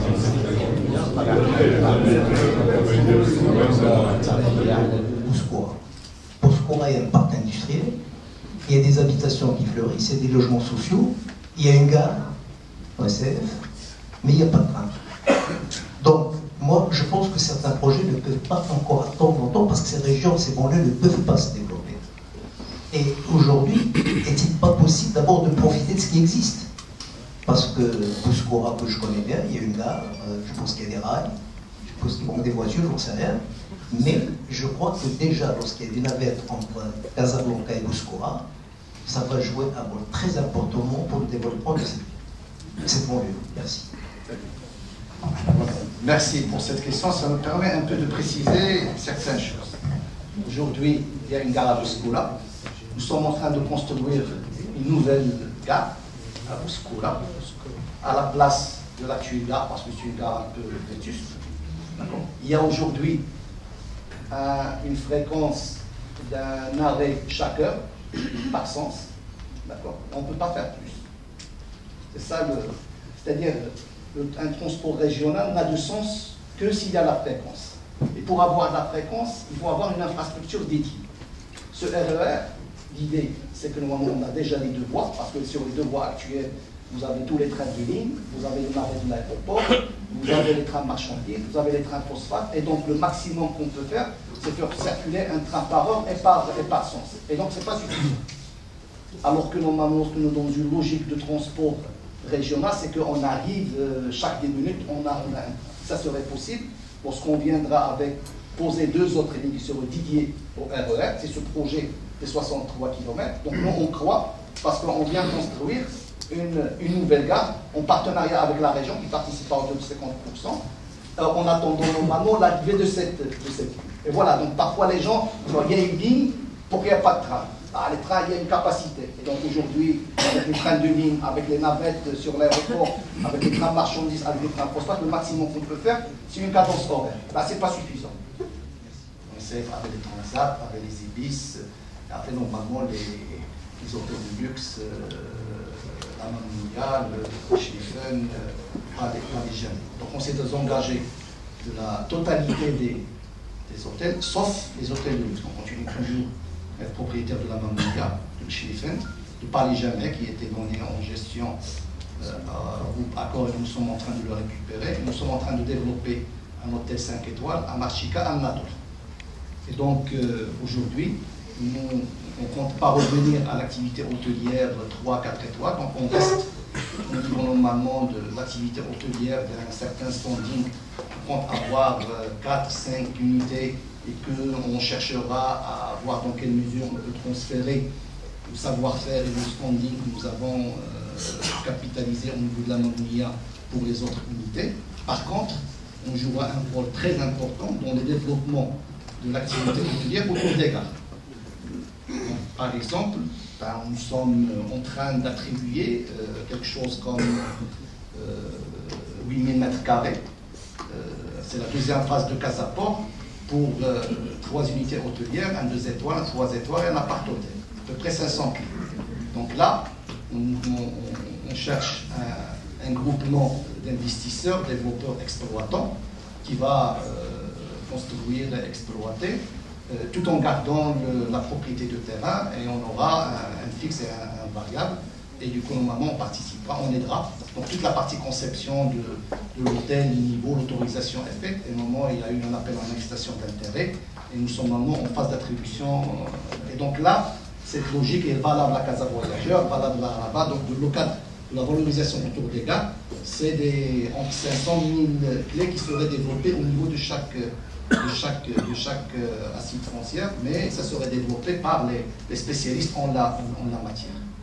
Bouskoura, il y a un parc industriel, il y a des habitations qui fleurissent, il y a des logements sociaux, il y a une gare, SNCF, mais il n'y a pas de train. Donc, moi, je pense que certains projets ne peuvent pas encore attendre longtemps parce que ces régions, ces banlieues ne peuvent pas se développer. Et aujourd'hui, est-il pas possible d'abord de profiter de ce qui existe? Parce que Bouskoura, que je connais bien, il y a une gare, je pense qu'il y a des rails, je pense qu'ils vont des voitures, j'en sais rien. Mais je crois que déjà, lorsqu'il y a des navettes entre Casablanca et Bouskoura, ça va jouer un rôle très important pour le développement de cette banlieue. Merci. Merci pour cette question. Ça me permet un peu de préciser certaines choses. Aujourd'hui, il y a une gare à Bouskoura. Nous sommes en train de construire une nouvelle gare à Bouskoura, à la place de l'actuelle gare, parce que c'est une gare un peu vétuste. Il y a aujourd'hui une fréquence d'un arrêt chaque heure, par sens. On ne peut pas faire plus. C'est ça c'est-à-dire un transport régional n'a de sens que s'il y a la fréquence. Et pour avoir la fréquence, il faut avoir une infrastructure dédiée. Ce RER, l'idée, c'est que normalement on a déjà les deux voies, parce que sur les deux voies actuelles, vous avez tous les trains de ligne, vous avez les navets de l'aéroport, vous avez les trains marchandises, vous avez les trains phosphate, et donc le maximum qu'on peut faire, c'est faire circuler un train par heure et par sens. Et donc c'est pas suffisant. Alors que normalement, lorsque nous sommes dans une logique de transport régional, c'est qu'on arrive chaque 10 minutes, on a un train. Ça serait possible lorsqu'on viendra avec poser deux autres lignes qui seraient dédiées au RER, c'est ce projet des 63 km. Donc nous on croit, parce qu'on vient construire une nouvelle gare en partenariat avec la région qui participe à hauteur de 50%, en attendant normalement l'arrivée de cette ligne. Et voilà, donc parfois les gens, il y a une ligne pour qu'il n'y ait pas de train. Les trains, il y a une capacité. Et donc aujourd'hui, avec les trains de ligne, avec les navettes sur l'aéroport, avec les trains marchandises, avec les trains phosphate, le maximum qu'on peut faire, c'est une cadence horaire. Là, c'est pas suffisant. On sait avec les transats, avec les Ibis, après normalement les hôtels de luxe, la Mamouya, le Schlieffen, pas les jeunes. Donc on s'est engagé de la totalité des hôtels, sauf les hôtels de luxe. On continue toujours être propriétaire de la Mamouya, de Schlieffen, de Paris-Jamais, qui était donné en gestion groupe Accor, et nous sommes en train de le récupérer. Et nous sommes en train de développer un hôtel 5 étoiles à Marchika, à Nador. Et donc aujourd'hui, nous on ne compte pas revenir à l'activité hôtelière 3-4 étoiles, donc on reste au niveau normalement de l'activité hôtelière d'un certain standing. On compte avoir 4-5 unités et qu'on cherchera à voir dans quelle mesure on peut transférer le savoir-faire et le standing que nous avons capitalisé au niveau de la Mamouya pour les autres unités. Par contre, on jouera un rôle très important dans le développement de l'activité hôtelière autour des gares. Donc, par exemple, nous sommes en train d'attribuer quelque chose comme 8000 m². C'est la deuxième phase de Casaport pour 3 unités hôtelières, un 2 étoiles, un 3 étoiles et un appart-hôtel. À peu près 500 clients. Donc là, on cherche un groupement d'investisseurs, développeurs, exploitants qui va construire et exploiter tout en gardant la propriété de terrain, et on aura un fixe et un variable, et du coup normalement on participera, on aidera. Donc toute la partie conception de l'hôtel, le niveau, l'autorisation est faite, et normalement il y a eu un appel en manifestation d'intérêt, et nous sommes normalement en phase d'attribution. Et donc là, cette logique est valable à Casa Voyageurs, valable à Rabat, donc de cadre de la valorisation autour des gares, c'est entre 500 000 clés qui seraient développées au niveau de chaque assise foncière, mais ça serait développé par les spécialistes en la matière.